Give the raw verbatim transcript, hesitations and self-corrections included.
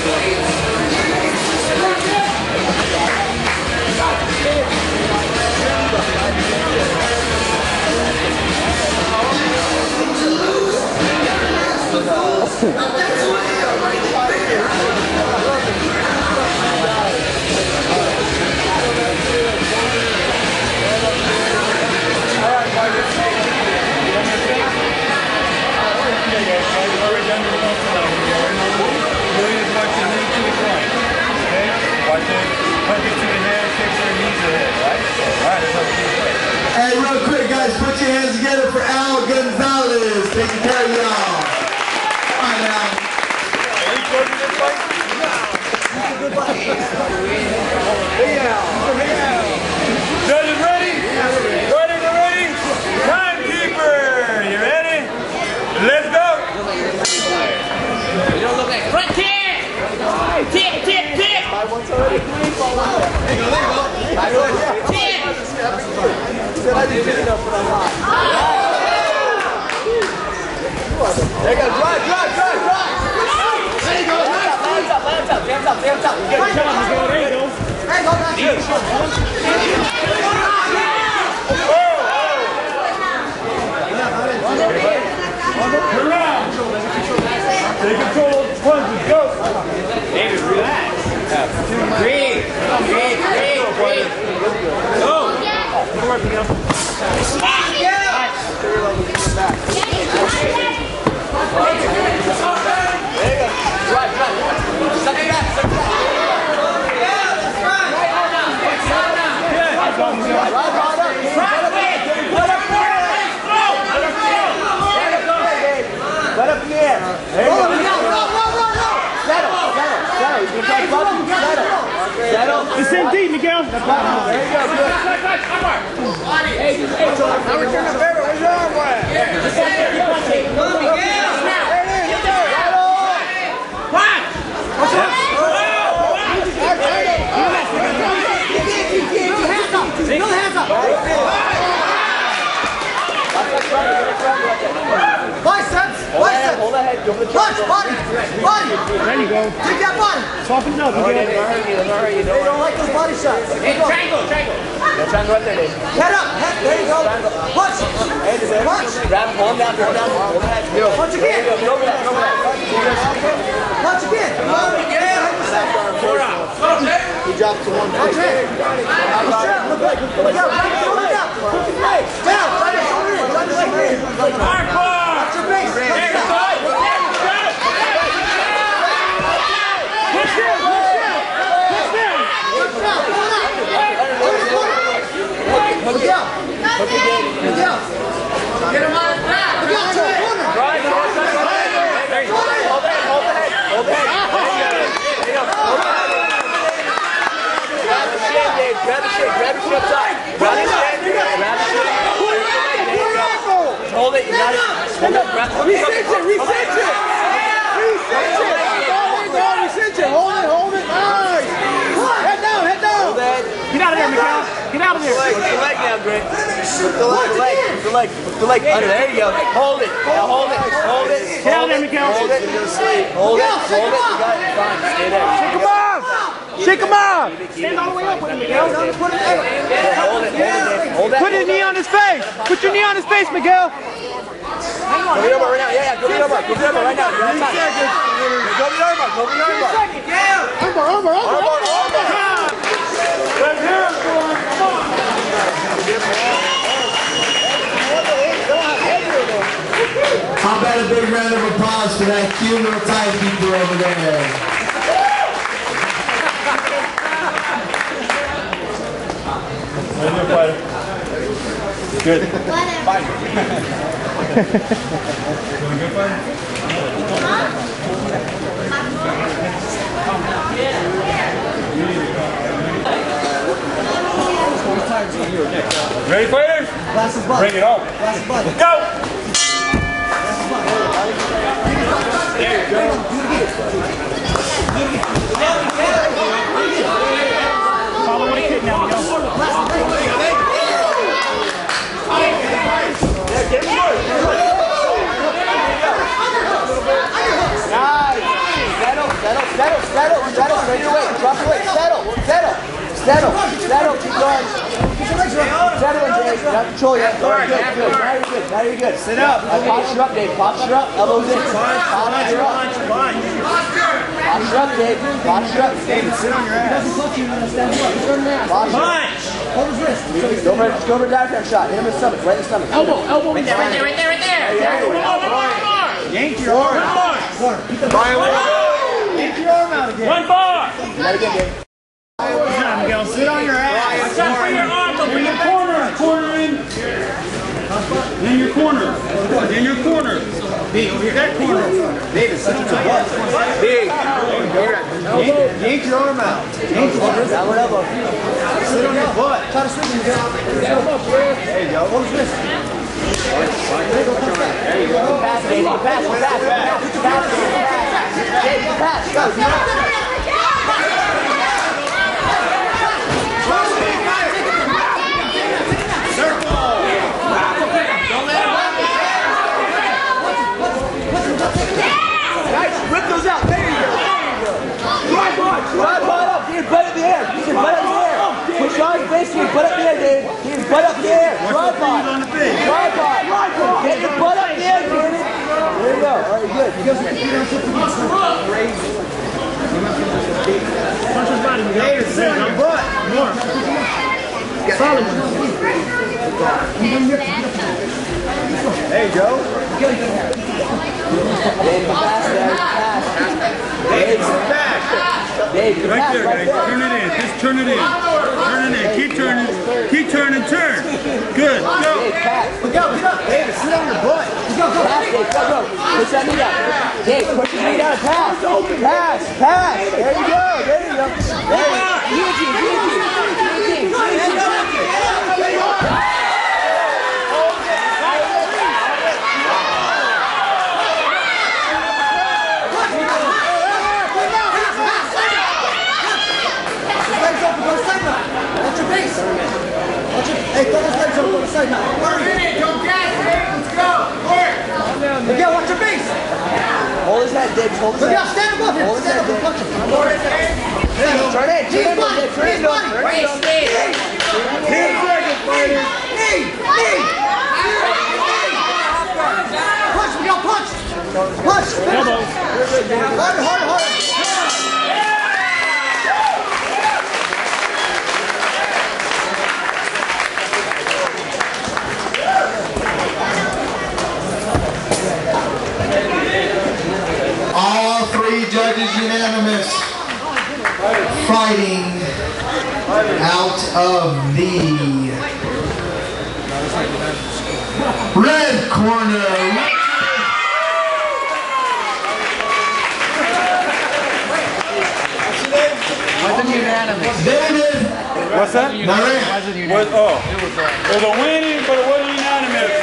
Hey, real quick, guys, put your hands together for Al Gonzalez taking care of y'all. Come on now. Judges ready? Ready, ready? Timekeeper, you ready? Let's go. You don't look like front kick. Kick, kick, kick. There you go, there you go. Kick. Said I didn't get enough for that line. There you go, drive, drive, drive, drive. There you go, nice. Hands up, hands up, hands up, hands up. You get it. There you go. There you go, nice. Turn around. Take control of the punches, go. David, relax. Breathe. Breathe, breathe, breathe. Go. Good work, Miguel. Drive, drive. Suck it back, suck it back. Yeah, that's right. Right on now. Right on now. Right on up. Right up here. Let up here. Let up here. There you go. Settle, settle, settle. You can try buttons. Settle. Settle. It's in deep, Miguel. There you go, good. Hey, hey, now we're turning favor. Where's your arm at? Come on, Miguel. No hands up. Biceps. Biceps. Hold that head. Go for the punch. Body. Body. There you go. Take that body. Soften it up, Miguel. They don't like those body shots. Hey, triangle, triangle. Yeah, triangle right there, Dave. Head up. Head. There you go. Punch. Punch. Grab, hold down, hold down. Hold the head. Punch again. Go over that. Go over that. Punch again. Come on, Miguel. He dropped to one. Punch it. Look like. Look out. Look out. Hey, down. Try to shoulder in. Try to shoulder in. Watch your base. Push down. Push down. Push down. Push down. Pull it out. Look out. Look again. Look out. Get him on his back. Look out to the corner. Right. There you go. Hold the head. Hold the head. Hold the head. There you go. Hold the head. Grab the shit, Dave. Grab the shit. Grab the shit upside. Grab the shit. Grab the shit. Hold it. You got it. Hold it. Grab the shit. Recinch it. Recinch it. Recinch it. There you go. Recinch it. Hold it. Hold it. Nice. Head down. Head down. Hold that. Get out of there, Miguel. Get out of there. Lift the leg now, Grant. Lift the leg. Lift the leg. Lift the leg. Under. There you go. Hold it. Now hold it. Hold it. Get out of there, Miguel. Hold it. Hold it. Hold it. You got it. Fine. Stay there. Shake him off. Shake him off. Stand all the way up with him, Miguel. Hold it. Hold it. Hold that. Put your knee on his face. Put your knee on his face, Miguel. Hang on. Go the armbar right now. Yeah, yeah. Go the armbar. Go the armbar right now. You're outside. Go the armbar. Go the armbar. Yeah. Armbar, armbar, armbar, armbar. Let's hear it for him. Come on. How about a big round of applause for that cute little timekeeper over there? How you doing, fighter? Good. Fight. Doing good, fighter? Ready, fighters? Bring it on. Go! There you go. Follow with a kick now, Miguel. Get him short. Nice. Settle, settle, settle, settle. straighten your weight. Drop your weight. Settle. Settle. Settle. Settle. Keep going. Settle in, Dave. You're not control yet. Good, good, good. Now you're good. Now you're good. Sit up. Right, posture up, Dave. Posture up. Elbows in. Posture up. Posture up, Dave. Posture up. David, sit on your ass. Punch. Hold his wrist. Go over, go over a diaphragm shot. Hit him in the stomach. Right in the stomach. Elbow, elbow. Right there, right there, right there, right there. There you go. Yank your arm out. Yank your arm out again. One bar. That again, Dave. Time, Miguel. Sit on your ass. Bring your arms up. In your corner. Corner in. In your corner. In your corner. Big, over here. That corner. David, sit on your butt. Big. Yank your arm out. Yank your arm out. Downward elbow. Sit on your butt. Try to switch him. There you go. Hold his wrist. There you go. Pass, Dave. Pass, pass, pass. Pass, pass. Dave, pass. Go. Rip those out. There you go. Drive butt. Drive butt up. Get your butt up in the air. Get your butt up in the air. Push on your face. Get your butt up in the air, Dave. Get your butt up in the air. Drive butt. Drive butt. Get your butt up in the air, David. There you go. All right, good. You guys are crazy. Punch his body. David, sit on your butt. More. Solid. There you go. Dave, pass there. Pass. Dave, sit back. Dave, Right pass there, right guys. there. Turn it in. Just turn it in. Turn it in. Keep turning. Keep turning. Turn. Good. Go. Dave, pass. Look out, get up. David, sit on your butt. Go, go. Pass, Dave. Go, go. Push that knee down. Dave, push your knee down and pass. Pass. Pass. There you go. There you go. There you go. Easy, easy. Easy, easy. Hey, throw those legs over to the side now. Don't gas it. Let's go. Work. Miguel, watch your face. Hold his head, Dave. Hold his head. Miguel, stand above him. Hold his Stand head, above Dave. him. Punch him. Turn it. Turn it. Dave. Turn it. Turn it. Wait, Steve. Ten seconds, fighter. Knee. Knee. Punch, Miguel, punch. Punch. Harder, harder, harder. All three judges unanimous. Fighting out of the red corner. Wasn't unanimous. David What's that? Moran. Was, oh. It was a winning, but it wasn't unanimous.